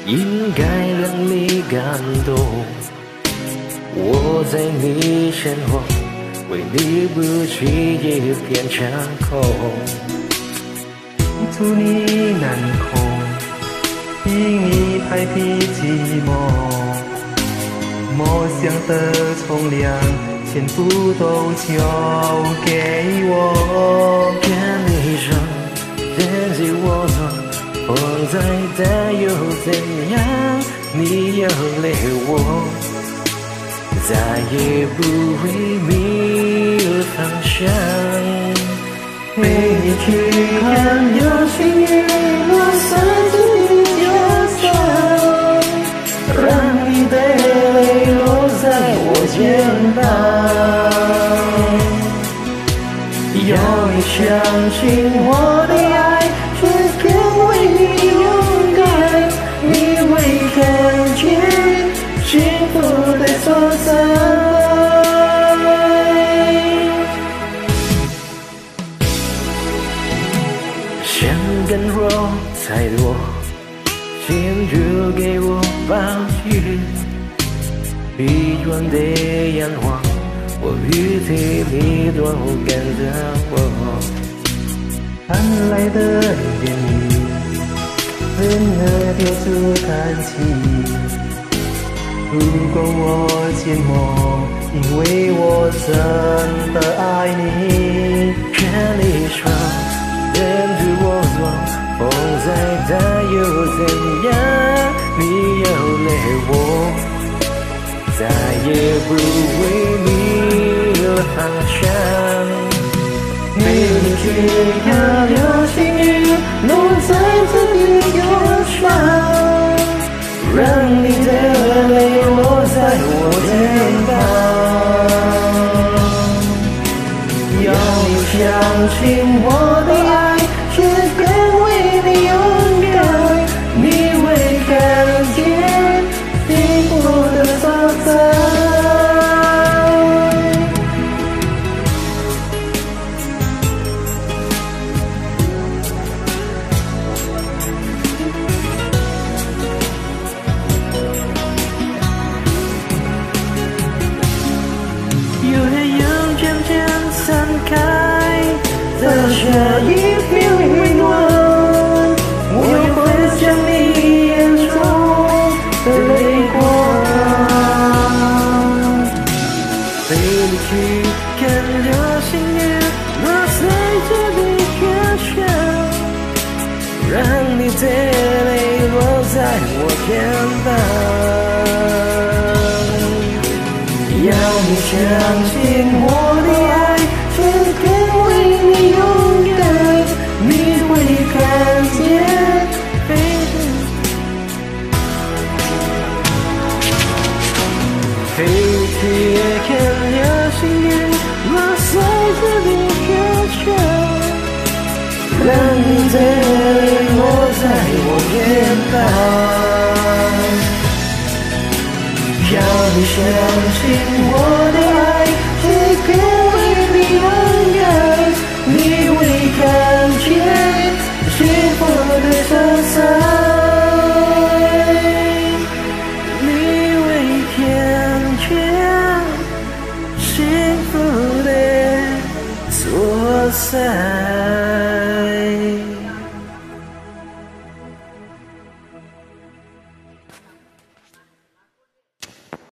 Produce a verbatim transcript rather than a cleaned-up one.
应该让你感动。我在你身后，为你不去一片长空。 祝你难空，因你太疲寂寞，梦想的重量全部都交给我。 跟你说，人在我左，风再大又怎样？你有了我，再也不会迷了方向。 陪你去看流星雨落下你肩上，让你的泪落在我肩膀。要你相信我的爱是更为你勇敢，你会看见幸福的所在。 想跟我太多，请就给我抱紧。疲倦的阳光，我与你都跟着我。 盼来的言语，人儿丢出叹气。如果我缄默，因为我真的爱你。 跟你说，人对我说，风再大又怎样？你有了我，再也不会迷了方向。 陪你去看流星雨落在这里忧伤，让你的泪落在我肩膀。要你相信我的爱是更为你勇敢，你会看见幸福的所在。下一片温暖，我又会将你眼中的泪光。 陪你去看流星雨落在这里天上，让你的泪落在我肩膀。 要你相信我的爱是更为你勇敢，你会看见陪你去看流星雨落在这里天上， 让你的泪落在我肩膀。要你相信我的爱是更为你勇敢，你会看见幸福的所在， 你会看见幸福的所在。